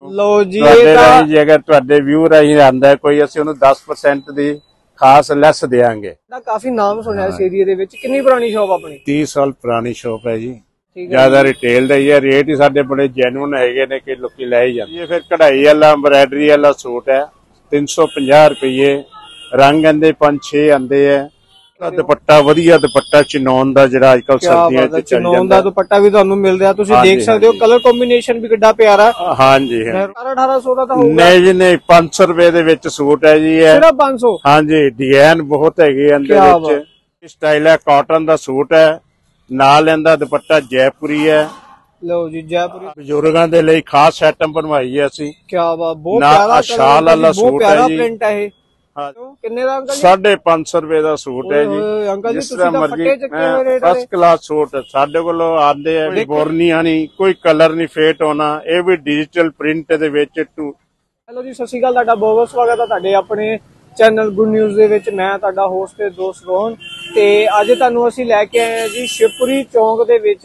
लो जी जे अगर तुहाडे व्यू राही आंदा कोई असीं ओनू 10% दी खास लैस देंगे। काफी नाम सुनिया इस एरिया दे विच। कितनी पुरानी शॉप अपनी? 30 साल पुरानी शॉप है जी। ज्यादा रिटेल दा ही है, रेट ही साडे बड़े जेन्युइन हैगे ने कि लोकी लै ही जांदे। ये फिर कढ़ाई वाला एम्ब्रॉयडरी वाला सूट है 350 रुपये। रंग आंदे 5-6 आंदे है। दुपट्टा वधिया दुपट्टा चिनौन दा जिहड़ा अजकल सर्दियां च चल जांदा। चिनौन दा दुपट्टा भी तुहानू मिल रहा, तुसीं देख सकदे हो। कलर कॉम्बिनेशन भी किड्डा प्यारा। हां जी 1800 दा तां होगा। नहीं जी नहीं, 500 रुपए दे विच सूट है जी। सिर्फ 500? हां जी, डिजाइन बहुत हैगे अंदर विच। स्टाइल है कॉटन दा सूट है, नाल इंदा दुपट्टा जयपुरी है। लो जी जयपुरी बजुर्गों के लिए खास आइटम बनवाई है असीं। क्या बात, बहुत प्यारा शाल वाला सूट है जी। प्रिंट है ये। किन्ने दा अंकल? 550 रुपए का सूट है जी। अंकल जी तुसीं तां फटे चक्के हुए रेट फर्स्ट क्लास सूट साडे कोल आंदे है, बोरनियां नहीं, कोई कलर नहीं फेट होना। ये भी डिजिटल प्रिंट दे विच टू। हेलो जी, सत श्री अकाल, तुहाडा बहुत बहुत स्वागत है तुहाडे अपने चैनल गुड न्यूज़ दे विच। मैं तुहाडा होस्ट ते दोस्त रोहन ते अज तुहानू असीं लैके आए हैं जी शिवपुरी चौंक दे विच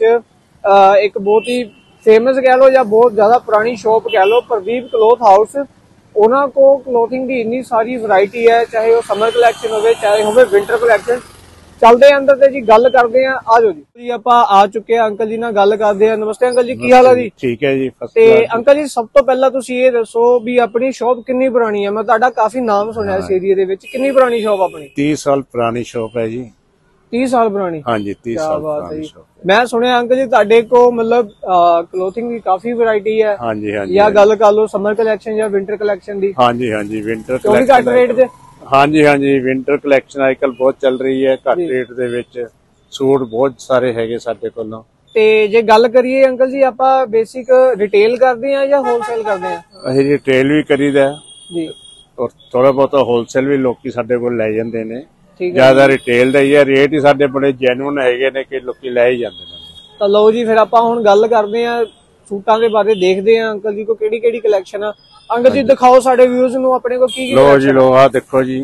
एक बहुत ही फेमस कह लो या बहुत ज्यादा पुरानी शॉप कह लो, प्रदीप क्लोथ हाउस। उन्होंने को क्लोथिंग की इन्नी सारी वैरायटी है, चाहे वो समर कलैक्शन हो, चाहे हो विंटर कलैक्शन। चलते हैं अंदर ते जी गल करते हैं। आ जाओ जी आप आ चुके हैं, अंकल जी नाल गल करते हैं। नमस्ते अंकल जी, की हाल है जी? ठीक है जी। ते अंकल जी सब तो पहला तुसीं ये दसो भी अपनी शॉप कितनी पुरानी है? मैं तुहाडा काफी नाम सुनिया इस एरिया दे विच। कितनी पुरानी शॉप अपनी? 30 साल पुरानी शॉप है जी। 30 साल पुरानी? हाँ जी 30 साल पुरानी शॉप। मैं सुनिया अंकल जी तुहाडे को मतलब क्लोथिंग की काफी वैरायटी है। हाँ जी हाँ जी। या गल कर लो समर कलैक्शन या विंटर कलैक्शन दी? हाँ जी हाँ जी विंटर कलैक्शन। घट रेट दे? हाँ जी विंटर कलैक्शन आजकल बहुत चल रही है, घट रेट दे विच सूट बहुत सारे हैगे साडे कोलों। ते जे गल करिए अंकल जी आपां बेसिक रिटेल करदे हैं या होलसेल करदे हैं? असीं रिटेल भी करीदा जी और थोड़ा बहुत होलसेल भी लोकी साडे कोल लै जांदे ने। ज्यादा रिटेल दा ही है, रेट ही साडे बड़े जेन्युइन हैगे ने कि लोकी लै ही जांदे ने। तां लो जी फिर आपां हुण गल करदे हैं सूटां दे बारे, देखदे हैं अंकल जी को केड़ी कलैक्शन है। अंकल जी दिखाओ साडे व्यूअर्स नूं अपने को की लो जी लो, आ देखो जी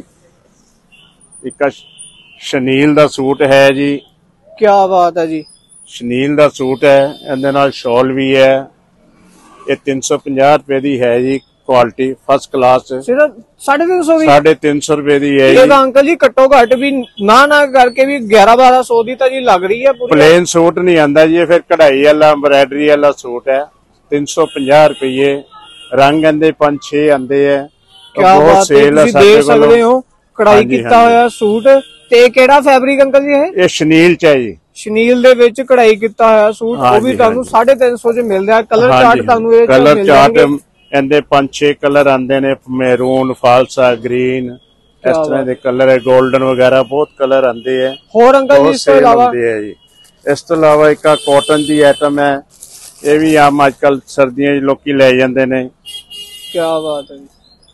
एक शनील दा सूट है जी। क्या बात है जी, शनील दा सूट है, इहदे नाल शॉल भी है। ये 350 रुपए दी है जी, क्वालिटी फर्स्ट क्लास। सिर्फ 350? 350 रुपए दी है ये अंकल जी घट्टो घट भी ना करके भी 1100-1200 दी जी लग रही है। प्लेन सूट नहीं आंदा जी, फिर कढ़ाई वाला एम्ब्रॉयडरी वाला सूट है 350 रुपये। रंग आंदे 5-6 आंदे है। क्या बात है, तुसीं देख सकदे हो कढ़ाई कीता होया सूट। ते केड़ा फैब्रिक अंकल जी? ये शनील च है जी। शनील दे विच कढ़ाई कीता होया सूट, वो भी तुहानू 350 च मिल रहा है। कलर चार्ट तुहानू ये कलर चार्ट इहदे 5-6 कलर आंदे ने, मैरून, फालसा, ग्रीन, इस तरह दे कलर है, गोल्डन वगैरह बहुत कलर आंदे है। होर अंकल जी इस तो इलावा? इस तो इलावा एक कॉटन दी आइटम है, ये भी आम अजकल सर्दियां च लोकी लै जांदे ने। क्या बात है जी,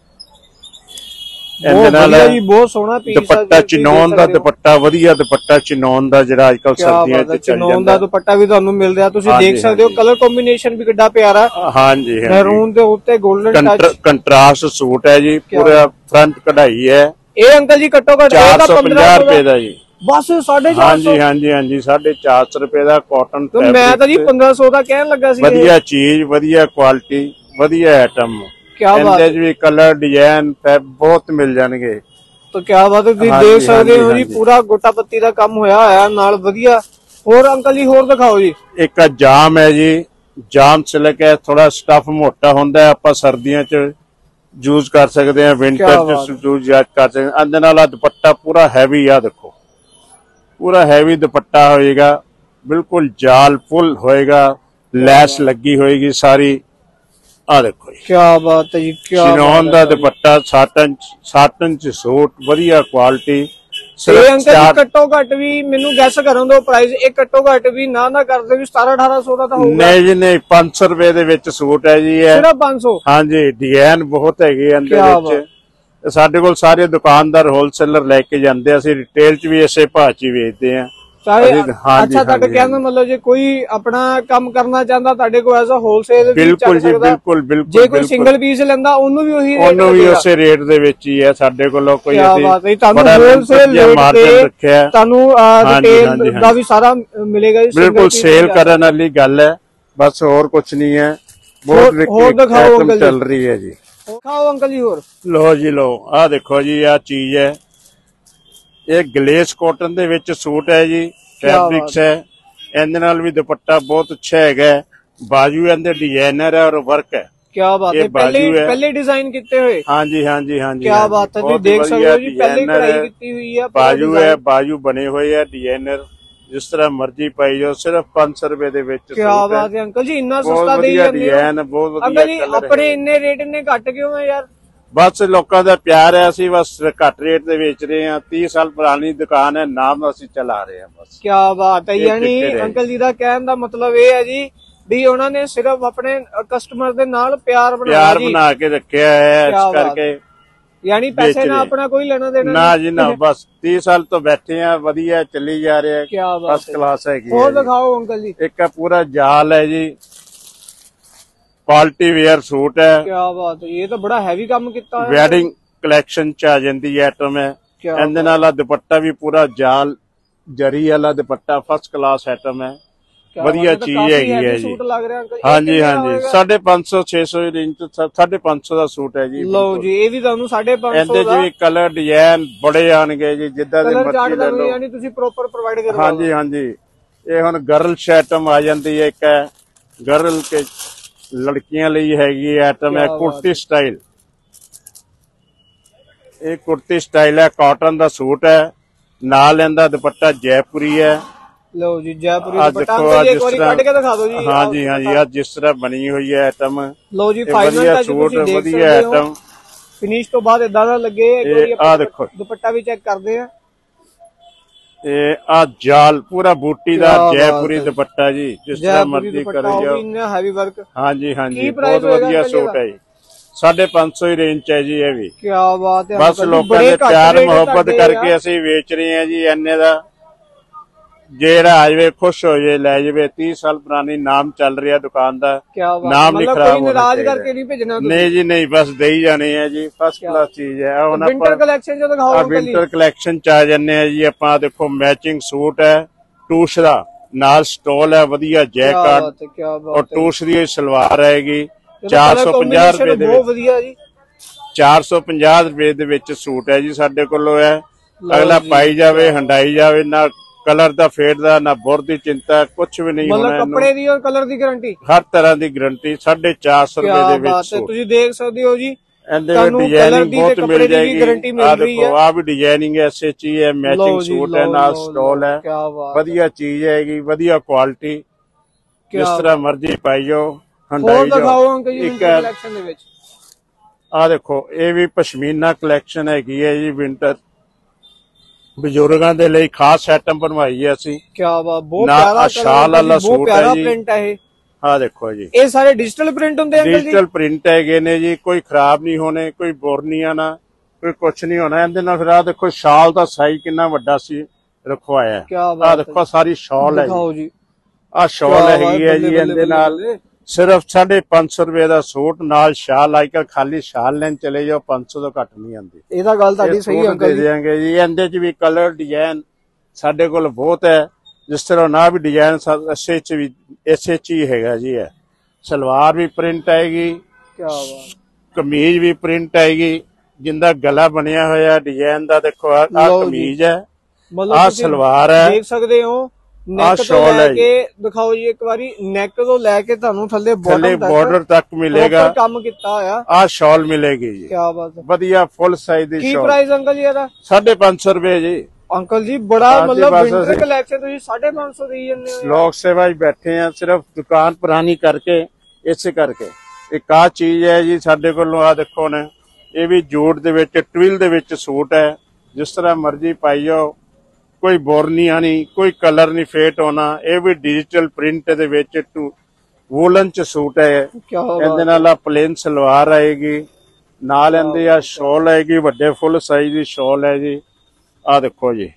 बहुत सोहना पीस है। दुपट्टा चिनौन दा दुपट्टा वधिया दुपट्टा चिनौन दा जिहड़ा अजकल सर्दियां च चिनौन दा दुपट्टा भी तुहानू मिल रहा, तुसीं देख सकदे हो। कलर कॉम्बिनेशन भी किड्डा प्यारा। हां जी मैरून दे उत्ते गोल्डन टच कंट्रास्ट सूट है जी। पूरा फ्रंट कढ़ाई है। ये अंकल जी घट्टो घट 450 रुपए दा जी। बस 450? हाँ जी 450 रुपए दा कॉटन। तो मैं तो जी 1500 दा कहन लगा सी। वधिया चीज, वधिया क्वालिटी, वधिया आइटम। क्या बात है भी कलर डिजाइन बहुत मिल जाएंगे। तो क्या बात है, देख सकते हो जी पूरा गोटा पत्ती का काम होया है नाल वधिया। और अंकल जी होर दिखाओ जी। एक जाम है जी, जाम सिल्क है, थोड़ा स्टफ मोटा होंदा है, आपां सर्दियां च यूज कर सकते हैं, विंटर च यूज कर सकते हैं। अंदर नाल दुपट्टा पूरा हैवी आ, देखो पूरा हैवी दुपट्टा होएगा, बिल्कुल जाल फुल होएगा, लैस लगी होएगी सारी। आ देखो क्या बात है जी, क्या चिनौन दा दुपट्टा, साटन च सूट, वधिया क्वालिटी। अंकल घट्टो घट भी मैनू गैस करन दो प्राइस, एक घट्टो घट भी ना करदे भी 1700-1800 दा होगा? नहीं जी नहीं, 500 रुपए दे विच सूट है जी। सिर्फ 500? हाँ जी, डिजाइन बहुत हैगे अंदर विच। साडे कोल सारे दुकानदार होलसेलर लेके जांदे, असीं रिटेल च भी इसे भाव च वेचदे हैं। अच्छा तुहाडे कहण दा मतलब जे कोई अपना काम करना चाहता तुहाडे कोल एज अ होलसेल? बिल्कुल जी बिल्कुल बिल्कुल। जे कोई सिंगल पीस लैंदा ओनू भी उसे रेट दे विच ही है साडे कोलों। कोई होलसेल रेट ते तुहानू रिटेल दा भी सारा मिलेगा जी। बिल्कुल सेल करन वाली गल है, बस और कुछ नहीं है। बहुत दिखाओ अंकल चल रही है जी। दिखाओ अंकल जी और लो जी लो, आ देखो जी, आ चीज है, ये ग्लेस कॉटन दे विच सूट है जी, फैब्रिक्स है, इहदे नाल भी दुपट्टा बहुत अच्छा है, बाजू इहदे डिजाइनर है और वर्क है। क्या बात है, पहले डिजाइन किते हुए। हाँ जी हाँ जी हाँ जी, क्या बात है, तुम देख सकते हो जी, पहले कढ़ाई की हुई है, बाजू है, बाजू बने हुए है डिजाइनर, जिस तरह मर्जी पाई जाओ, सिर्फ 500 रुपए दे विच। क्या बात है अंकल जी, इन्ना सस्ता दे डिजाइन बहुत वधिया अंकल जी, अपने इन्ने रेट इन्ने घट क्यों है यार? बस लोगों का प्यार है, असि बस घट रेट से बेच रहे हैं। 30 साल पुरानी दुकान है, नाम असि चला रहे हैं बस। क्या बात है, यानी अंकल जी का कहने का मतलब ये है जी भी उन्होंने सिर्फ अपने कस्टमर दे नाल प्यार बना के रखा है, इस करके यानी पैसे ना अपना कोई लेना देना ना जी ना, बस 30 साल तो बैठे हैं, वधिया चली जा रहे हैं, फर्स्ट क्लास है। और दिखाओ अंकल जी। एक का पूरा जाल है जी, पार्टी वेयर सूट है। क्या बात है, ये तो बड़ा हैवी काम किया है। वेडिंग कलेक्शन च आ जाती है आइटम है। इहदे नाल दुपट्टा भी पूरा जाल जरी वाला दुपट्टा, फर्स्ट क्लास आइटम है, वधिया चीज है जी। हाँ जी हाँ जी, 550 600 रेंज 550 का सूट है जी। लो जी, ये भी तुहानू 550 दा भी कलर डिजाइन बड़े आने जी, जिद्दां दे मर्जी ले लो। यानी तुसी प्रॉपर प्रोवाइड करवा। हाँ जी हाँ जी, ये हुण गर्ल्स आइटम आ जाती है, एक है गर्ल के लड़कियां ਲਈ हैगी आइटम है, कुर्ती स्टाइल। ये कुर्ती स्टाइल है, कॉटन का सूट है, नाल इहदा दुपट्टा जयपुरी है। लो जी, जयपुरी दुपट्टा एक बारी काट के दिखा दो जी। हाँ जी हाँ जी, आज जिस तरह बनी हुई है आइटम। लो जी, फाइनल टच सूट वधिया आइटम, फिनिश तो बाद इदां दा लगे। आ देखो दुपट्टा भी चेक करदे हैं। आ जाल पूरा बूटी दा जयपुरी दुपट्टा जी, जिस तरह मर्जी करो जाओ। Heavy work. हाँ जी हाँ जी, बहुत वधिया सूट है जी, 550 ही रेंज है जी। ये भी क्या बात है, बस लोगों ने प्यार मोहब्बत करके असि बेच रहे हैं जी। इन्ने दा जेड़ा आ जाए खुश हो जाए, ले जाए। 30 साल पुरानी नाम चल रहा है दुकान का, नाम नहीं खराब होना करके नहीं भेजना। नहीं जी नहीं, बस दे ही जाने है जी, फर्स्ट क्लास चीज है। विंटर कलेक्शन जो दिखाओ, विंटर कलेक्शन च आ जाने जी अपना। देखो मैचिंग सूट है, टूश दा नाल स्टॉल है, वधिया जैकेट और टूश दी सलवार आएगी। 450 रुपए दे विच 450 रुपए दे विच सूट है जी साडे कोलों है। अगला पाई जावे, हंडाई जावे, ना कलर दा फेड दा ना बुर दी चिंता, कुछ भी नहीं होना। कपड़े दी और कलर दी गारंटी, हर तरह दी गारंटी। 450 रुपए दे विच तुसीं देख सकदे हो जी। डिजाइनिंग बहुत मिल जाएगी। आ भी डिजाइनिंग SHE है, मैचिंग सूट है, नाल स्टॉल है, वधिया चीज है, वधिया क्वालिटी, जिस तरह मर्जी पाई जाओ, हंडाई जाओ। आ देखो, ये भी पश्मीना कलेक्शन हैगी है जी, विंटर बजुर्गों के लिए खास आइटम बनवाई है असी। क्या बात, शाल वाला सूट है जी। प्रिंट है। हाँ देखो जी, ये सारे डिजिटल प्रिंट होंगे। डिजिटल प्रिंट है ने जी, कोई खराब नहीं होने, कोई बोर नहीं आना, कोई कुछ नहीं होना। इहदे नाल फिर आ देखो शाल का साइज कितना वड्डा सी रखवाया है। आ देखो सारी शॉल है जी, आ शॉल है जी। इहदे नाल सिर्फ 550 रुपए का सूट, नाल शाल। आजकल खाली शाल लेन चले जाओ, 500 तो घट नहीं आती। ਇਹਦਾ ਗੱਲ ਤੁਹਾਡੀ ਸਹੀ है अंकल दे देंगे जी। इहदे च भी कलर डिजाइन साडे कोल बहुत है, जिस तरह ना भी डिजाइन SHE हैगा जी। है सलवार भी प्रिंट आएगी, कमीज भी प्रिंट आएगी, जिंदा गला बनया होया डिजाइन दा। देखो आ कमीज है, आ सलवार है, देख सकते हो। नेक तो लेके दिखाओ जी एक बारी, नेक तो लेके ਤੁਹਾਨੂੰ ਥੱਲੇ बॉर्डर तक मिलेगा, ਕੰਮ ਕੀਤਾ ਹੋਇਆ। आ शॉल मिलेगी जी। क्या बात है, वधिया फुल साइज दी की शॉल। प्राइस अंकल जी ਇਹਦਾ? 550 रुपए जी। अंकल जी बड़ा मतलब विंटर कलेक्शन ਤੁਸੀਂ 550 ਦੇਈ ਜਾਂਦੇ ਹੋ। लोग सेवा बैठे हैं, सिर्फ दुकान पुरानी करके इस करके। एक आ चीज है जी साडे कोलों, आ देखो ने, ये भी जूट दे विच ट्विल दे विच सूट है, जिस तरह मर्जी पाई जाओ, कोई बोर नहीं आनी, कोई कलर नहीं फेट होना। ये भी डिजिटल प्रिंट दे विच वूलन च सूट है। इहदे नाल प्लेन सलवार आएगी, नाल इहदे आ शॉल आएगी, वड्डे फुल साइज दी शॉल है जी। आ देखो जी,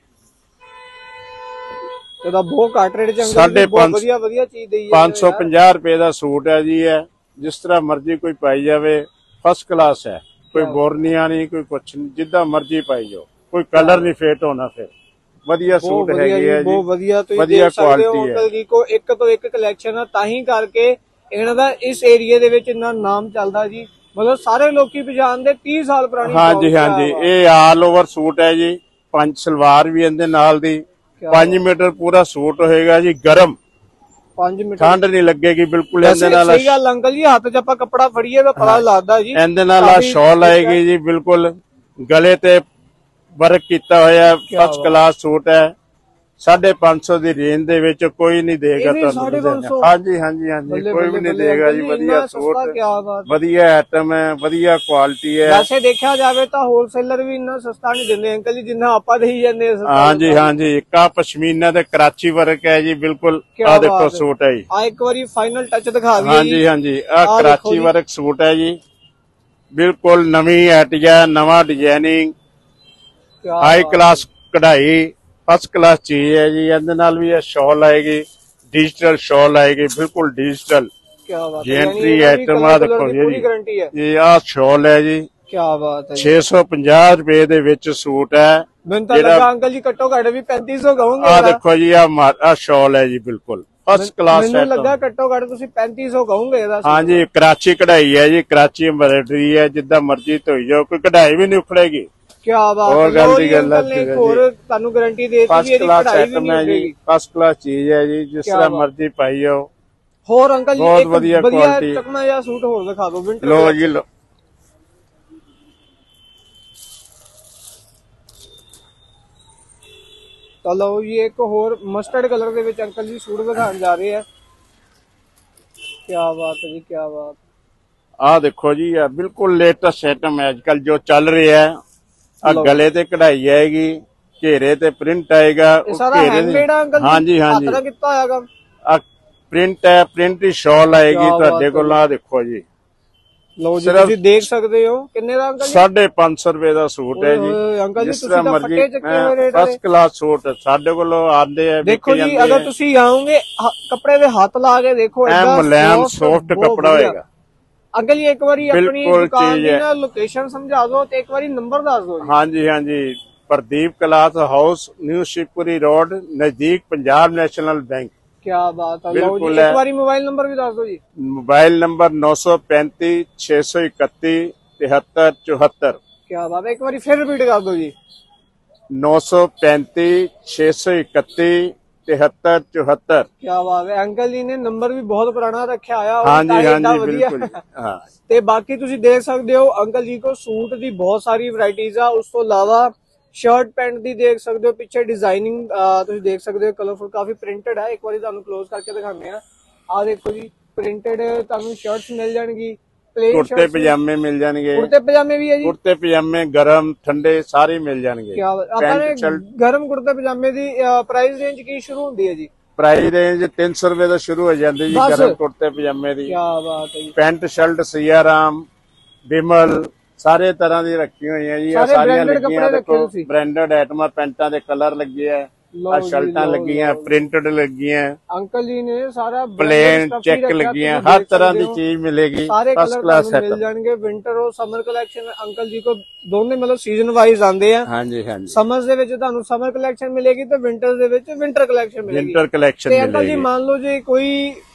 ਇਹਦਾ ਬਹੁਤ ਘੱਟ ਰੇਟ ਚ ਵਧੀਆ ਚੀਜ਼ ਦੇਈ ਹੈ। 550 रुपए ਦਾ सूट है जी। है जिस तरह मर्जी कोई पाई जावे, फर्स्ट क्लास है, कोई बोर नहीं आनी, कोई कुछ नहीं, जिद्दां मर्जी पाई जाओ, कोई कलर नहीं फेट होना। फिर वधिया सूट है जी, बहुत वधिया क्वालिटी है। अंकल जी को एक तो एक कलेक्शन है, ताही करके ਇਹਨਾਂ ਦਾ ਇਸ ਏਰੀਏ ਦੇ ਵਿੱਚ ਇੰਨਾ ਨਾਮ ਚੱਲਦਾ ਜੀ, ਮਤਲਬ ਸਾਰੇ ਲੋਕੀ ਪਛਾਣਦੇ। 30 ਸਾਲ ਪੁਰਾਣੀ। ਹਾਂਜੀ ਹਾਂਜੀ, ਇਹ ਆਲ ਓਵਰ ਸੂਟ ਹੈ ਜੀ। 5 ਸਲਵਾਰ ਵੀ ਇਹਦੇ ਨਾਲ ਦੀ। 5 ਮੀਟਰ ਪੂਰਾ ਸੂਟ ਹੋਏਗਾ ਜੀ, ਗਰਮ। 5 ਮੀਟਰ ਠੰਡ ਨਹੀਂ ਲੱਗੇਗੀ ਬਿਲਕੁਲ ਇਹਦੇ ਨਾਲ। ਸਹੀ ਗੱਲ ਅੰਕਲ ਜੀ, ਹੱਥ 'ਚ ਆਪਾਂ ਕੱਪੜਾ ਫੜੀਏ ਤਾਂ ਪਤਾ ਲੱਗਦਾ ਜੀ। ਇਹਦੇ ਨਾਲ ਆ ਸ਼ਾਲ ਆਏਗੀ ਜੀ, ਬਿਲਕੁਲ ਗਲੇ ਤੇ ਵਰਕ ਕੀਤਾ ਹੋਇਆ ਫਸਟ ਕਲਾਸ ਸੂਟ ਹੈ। 550 ਦੀ ਰੇਂਜ ਦੇ ਵਿੱਚ ਕੋਈ ਨਹੀਂ ਦੇਗਾ ਤੁਹਾਨੂੰ। ਹਾਂਜੀ ਹਾਂਜੀ ਹਾਂਜੀ, ਕੋਈ ਵੀ ਨਹੀਂ ਦੇਗਾ ਜੀ। ਵਧੀਆ ਸੂਟ, ਵਧੀਆ ਆਈਟਮ ਹੈ, ਵਧੀਆ ਕੁਆਲਿਟੀ ਹੈ। ਵੈਸੇ ਦੇਖਿਆ ਜਾਵੇ ਤਾਂ ਹੋਲਸੇਲਰ ਵੀ ਇੰਨਾ ਸਸਤਾ ਨਹੀਂ ਦਿੰਦੇ ਅੰਕਲ ਜੀ ਜਿੰਨਾ ਆਪਾਂ ਦੇਈ ਜਾਂਦੇ। ਹਾਂਜੀ ਹਾਂਜੀ, ਇੱਕ ਆ ਪਸ਼ਮੀਨਾ ਤੇ ਕਰਾਚੀ ਵਰਕ ਹੈ ਜੀ, ਬਿਲਕੁਲ। ਆ ਦੇਖੋ ਸੂਟ ਹੈ ਜੀ। ਆ ਇੱਕ ਵਾਰੀ ਫਾਈਨਲ ਟੱਚ ਦਿਖਾ ਦਈਏ। ਹਾਂਜੀ ਹਾਂਜੀ, ਆ ਕਰਾਚੀ ਵਰਕ ਸੂਟ ਹੈ ਜੀ, ਬਿਲਕੁਲ ਨਵੀਂ ਆਈਟਿਆ, ਨਵਾਂ ਡਿਜ਼ਾਈਨਿੰਗ, ਹਾਈ ਕਲਾਸ ਕਢਾਈ, फर्स्ट क्लास चीज है जी। ਇਹਦੇ ਨਾਲ ਵੀ ਇਹ ਸ਼ਾਲ ਆਏਗੀ, डिजिटल शॉल आएगी, बिल्कुल डिजिटल। क्या बात है, जेंट्री आइटम आ देखो पूरी गारंटी है। ये आ शॉल है जी। क्या बात है। 650 रुपए दे विच सूट है। ਮੈਨੂੰ ਤਾਂ ਲੱਗਾ ਅੰਕਲ ਜੀ ਘੱਟੋ ਘੱਟ ਵੀ 3500 ਕਹੋਗੇ। ਆ ਦੇਖੋ ਜੀ, ਆ ਸ਼ਾਲ है जी, बिल्कुल फर्स्ट क्लास है। ਮੈਨੂੰ ਲੱਗਾ ਘੱਟੋ ਘੱਟ ਤੁਸੀਂ 3500 ਕਹੋਗੇ ਇਹਦਾ। हाँ जी, कराची कढ़ाई है जी, कराची एम्ब्रॉयडरी है, जिद्दां मर्जी धोई जाओ, कोई कढ़ाई भी नहीं उखड़ेगी। क्या बात है। ਤੁਹਾਨੂੰ ਗਾਰੰਟੀ ਦੇ ਦਿੱਤੀ ਵੀ ਇਹਦੀ ਕਢਾਈ ਵੀ ਨਹੀਂ ਹੋਏਗੀ। ਫਸਟ ਕਲਾਸ ਚੀਜ਼ ਹੈ ਜੀ, ਜਿਸ ਤਰ੍ਹਾਂ ਮਰਜ਼ੀ ਪਾਈ ਜਾਓ। ਹੋਰ ਅੰਕਲ ਜੀ ਬਹੁਤ ਵਧੀਆ ਕੁਆਲਿਟੀ। ਚਕਮਾ ਜਿਹਾ ਸੂਟ ਹੋਰ ਦਿਖਾ ਦਿਓ ਵਿੰਟਰ। ਲੋ ਜੀ ਲੋ, ਚਲੋ ਜੀ ਇੱਕ ਹੋਰ ਮਸਟਰਡ ਕਲਰ ਦੇ ਵਿੱਚ ਅੰਕਲ ਜੀ ਸੂਟ ਦਿਖਾਉਣ ਜਾ ਰਹੇ ਆ। ਕੀ ਬਾਤ ਹੈ ਜੀ, ਕੀ ਬਾਤ। ਆ ਦੇਖੋ ਜੀ, ਆ ਬਿਲਕੁਲ ਲੇਟੈਸਟ ਆਈਟਮ ਹੈ ਅੱਜਕੱਲ ਜੋ ਚੱਲ ਰਿਹਾ ਹੈ। ਆ ਗਲੇ ਤੇ ਕਢਾਈ ਆਏਗੀ, ਘੇਰੇ ਤੇ ਪ੍ਰਿੰਟ ਆਏਗਾ। ਹਾਂਜੀ ਹਾਂਜੀ, ਆ ਪ੍ਰਿੰਟ ਹੈ, ਪ੍ਰਿੰਟ ਦੀ ਸ਼ਾਲ ਆਏਗੀ ਤੁਹਾਡੇ ਕੋਲ। ਆ ਦੇਖੋ ਜੀ, ਲਓ ਜੀ ਤੁਸੀਂ ਦੇਖ ਸਕਦੇ ਹੋ। ਕਿੰਨੇ ਦਾ ਅੰਕਲ ਜੀ? 550 ਰੁਪਏ ਦਾ ਸੂਟ ਹੈ ਜੀ। ਅੰਕਲ ਜੀ ਤੁਸੀਂ ਤਾਂ ਫੱਟੇ ਚੱਕੇ ਹੋਏ ਰੇਟ। ਫਸਟ ਕਲਾਸ ਸੂਟ ਸਾਡੇ ਕੋਲ ਆਉਂਦੇ ਆ। ਦੇਖੋ ਜੀ, ਅਗਰ ਤੁਸੀਂ ਆਓਗੇ ਕੱਪੜੇ ਦੇ ਹੱਥ ਲਾ ਕੇ ਦੇਖੋ, ਮੁਲਾਇਮ ਸੌਫਟ ਕੱਪੜਾ ਹੋਏਗਾ। ਅੰਕਲ ਜੀ ਇੱਕ ਵਾਰੀ ਆਪਣੀ ਦੁਕਾਨ ਦੀ ਨਾ ਲੋਕੇਸ਼ਨ ਸਮਝਾ ਦਿਓ ਤੇ ਇੱਕ ਵਾਰੀ ਨੰਬਰ ਦੱਸ ਦਿਓ। ਹਾਂਜੀ ਹਾਂਜੀ, Pradeep cloth house, new Shivpuri road, ਨਜ਼ਦੀਕ ਪੰਜਾਬ ਨੈਸ਼ਨਲ ਬੈਂਕ। क्या बात है। लो जी एक बारी मोबाइल नंबर भी दस दो जी। Mobile number 935 631 7374। क्या बात है, एक बारी फिर रिपीट कर दो जी। 935 631 7374। क्या बात है। अंकल जी ने नंबर भी बहुत पुराना रखा आया। हाँ जी हाँ जी, बिल्कुल। हाँ ते बाकी तुसी देख सकते हो अंकल जी को सूट दी बहुत सारी वैरायटीज आ। उस तो इलावा शर्ट पैंट दी देख सकते हो, पिछे डिजाइनिंग तुसी देख सकते हो, कलरफुल काफी प्रिंटेड है। एक बार तुहानू क्लोज करके दिखाने आ देखो जी, प्रिंटेड तुहानू शर्ट्स मिल जाएंगी, कुर्ते पजामे मिल जाएंगे। कुर्ते पजामे भी है जी, कुर्ते पजामे गरम ठंडे सारे मिल जाएंगे। क्या गरम कुर्ते पजामे दी प्राइस रेंज की शुरू होती है जी? प्राइस रेंज 300 रुपए तो शुरू हो जाती जी गरम कुर्ते पजामे दी। क्या बात है। पैंट शर्ट सियाराम, बिमल सारे तरह दी रखी हुई है जी। सारियां लगियां देखो, ब्रांडेड आइटम, पैंटा दे कलर लगे है, शर्टां लगी हैं, प्रिंटेड लगी हैं। अंकल जी ने सारा प्लेन चेक लगी हैं, हर तरह की चीज मिलेगी। फर्स्ट क्लास मिल जाएंगे। विंटर और समर कलेक्शन अंकल जी को दोनों मतलब सीजन वाइज आंदे हैं। हाँ जी हाँ जी। समर दे विच तुहानू समर कलेक्शन मिलेगी तो विंटर दे विच विंटर कलेक्शन मिलेगी। विंटर कलेक्शन मिलेगी। अंकल जी मान लो जी कोई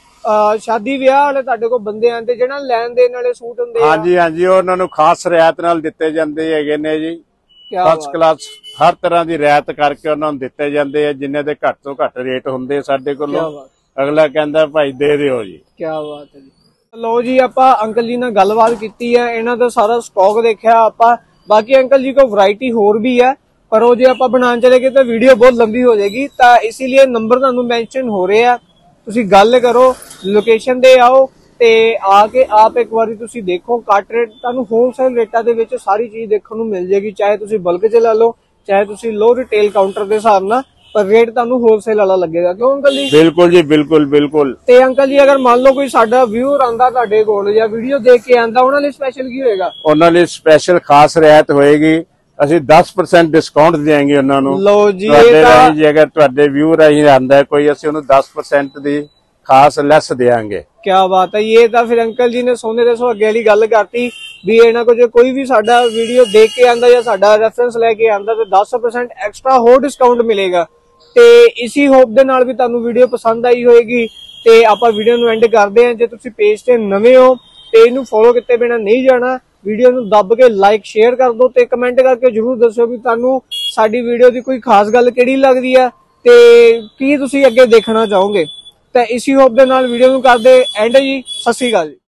शादी ਵਿਆਹ ਵਾਲੇ ਤੁਹਾਡੇ ਕੋਲ ਬੰਦੇ ਆਂਦੇ ਜਿਹੜਾ ਲੈਣ ਦੇਣ ਵਾਲੇ ਸੂਟ ਹੁੰਦੇ ਆ। ਹਾਂਜੀ ਹਾਂਜੀ, ਉਹਨਾਂ ਨੂੰ ਖਾਸ ਰਿਆਇਤ ਨਾਲ ਦਿੱਤੇ ਜਾਂਦੇ ਹੈਗੇ ਨੇ ਜੀ। ਫਸਟ ਕਲਾਸ ਹਰ ਤਰ੍ਹਾਂ ਦੀ ਰਿਆਇਤ ਕਰਕੇ ਉਹਨਾਂ ਨੂੰ ਦਿੱਤੇ ਜਾਂਦੇ ਆ, ਜਿੰਨੇ ਦੇ ਘੱਟ ਤੋਂ ਘੱਟ ਰੇਟ ਹੁੰਦੇ ਸਾਡੇ ਕੋਲ। ਅਗਲਾ ਕਹਿੰਦਾ ਭਾਈ ਦੇ ਦਿਓ ਜੀ। ਕੀ ਬਾਤ ਹੈ ਜੀ। ਲੋ ਜੀ ਆਪਾਂ ਅੰਕਲ ਜੀ ਨਾਲ ਗੱਲਬਾਤ ਕੀਤੀ ਹੈ, ਇਹਨਾਂ ਦਾ ਸਾਰਾ ਸਟਾਕ ਦੇਖਿਆ ਆਪਾਂ। ਬਾਕੀ ਅੰਕਲ ਜੀ ਕੋਲ ਵੈਰਾਈਟੀ ਹੋਰ ਵੀ ਹੈ, ਪਰ ਉਹ ਜੇ ਆਪਾਂ ਬਣਾਉਣ ਚਲੇ ਗਏ ਤਾਂ ਵੀਡੀਓ ਬਹੁਤ ਲੰਬੀ ਹੋ ਜਾਏਗੀ, ਤਾਂ ਇਸੇ ਲਈ ਨੰਬਰ ਤੁਹਾਨੂੰ ਮੈਂਸ਼ਨ ਹੋ ਰਿਹਾ। ਤੁਸੀਂ ਗੱਲ ਕਰੋ, ਲੋਕੇਸ਼ਨ ਤੇ ਆਓ ਤੇ ਆ ਕੇ ਆਪ ਇੱਕ ਵਾਰੀ ਤੁਸੀਂ ਦੇਖੋ। ਕੱਟ ਰੇਟ ਤੁਹਾਨੂੰ ਹੋਲਸੇਲ ਰੇਟਾਂ ਦੇ ਵਿੱਚ ਸਾਰੀ ਚੀਜ਼ ਦੇਖਣ ਨੂੰ ਮਿਲ ਜਾਏਗੀ, ਚਾਹੇ ਤੁਸੀਂ ਬਲਕ ਚ ਲੈ ਲਓ, ਚਾਹੇ ਤੁਸੀਂ ਲੋ ਰਿਟੇਲ ਕਾਊਂਟਰ ਦੇ ਹਿਸਾਬ ਨਾਲ, ਪਰ ਰੇਟ ਤੁਹਾਨੂੰ ਹੋਲਸੇਲ ਵਾਲਾ ਲੱਗੇਗਾ। ਕਿਉਂ ਅੰਕਲ ਜੀ? ਬਿਲਕੁਲ ਜੀ, ਬਿਲਕੁਲ ਬਿਲकुल। ਤੇ ਅੰਕਲ ਜੀ ਅਗਰ ਮੰਨ ਲਓ ਕੋਈ ਸਾਡਾ ਵਿਊਅਰ ਆਂਦਾ ਤੁਹਾਡੇ ਕੋਲ ਜਾਂ ਵੀਡੀਓ ਦੇਖ ਕੇ ਆਂਦਾ, ਉਹਨਾਂ ਲਈ ਸਪੈਸ਼ਲ ਕੀ ਹੋਏਗਾ? ਉਹਨਾਂ ਲਈ ਸਪੈਸ਼ਲ ਖਾਸ ਰਿਆਇਤ ਹੋਏਗੀ। ਅਸੀਂ 10% ਡਿਸਕਾਊਂਟ ਦੇਵਾਂਗੇ ਉਹਨਾਂ ਨੂੰ। ਲਓ ਜੀ, ਜੇ ਅਗਰ ਤੁਹਾਡੇ ਵਿਊਅਰ ਆਹੀ ਆਂਦਾ ਕੋਈ, ਅਸੀਂ ਉਹਨੂੰ 10% ਦੀ ਖਾਸ ਲੈਸ ਦੇਵਾਂਗੇ। ਕੀ ਬਾਤ ਹੈ। ਇਹ ਤਾਂ ਫਿਰ ਅੰਕਲ ਜੀ ਨੇ ਸੋਨੇ ਦੇ ਸੁਹਾਗੇ ਵਾਲੀ ਗੱਲ ਕਰਤੀ ਵੀ ਇਹਨਾਂ ਕੋਲ ਜੇ ਕੋਈ ਵੀ ਸਾਡਾ ਵੀਡੀਓ ਦੇਖ ਕੇ ਆਂਦਾ ਜਾਂ ਸਾਡਾ ਰੈਫਰੈਂਸ ਲੈ ਕੇ ਆਂਦਾ ਤਾਂ 10% ਐਕਸਟਰਾ ਹੋਰ ਡਿਸਕਾਊਂਟ ਮਿਲੇਗਾ। ਤੇ ਇਸੀ ਹੋਪ ਦੇ ਨਾਲ ਵੀ ਤੁਹਾਨੂੰ ਵੀਡੀਓ ਪਸੰਦ ਆਈ ਹੋਏਗੀ। ਤੇ ਆਪਾਂ ਵੀਡੀਓ ਨੂੰ ਐਂਡ ਕਰਦੇ ਆਂ। ਜੇ ਤੁਸੀਂ ਪੇਜ ਤੇ ਨਵੇਂ ਹੋ, पेज ਨੂੰ फॉलो किते बिना नहीं जाना, वीडियो ਨੂੰ दब के लाइक शेयर कर दो ते कमेंट करके जरूर दसो भी तुहानू साडी वीडियो दी कोई खास गल किहड़ी लगदी है ते की तुसीं अगे देखना चाहोगे। ते इसी होप दे नाल वीडियो ਨੂੰ ਕਰਦੇ एंड जी। सत श्री अकाल जी।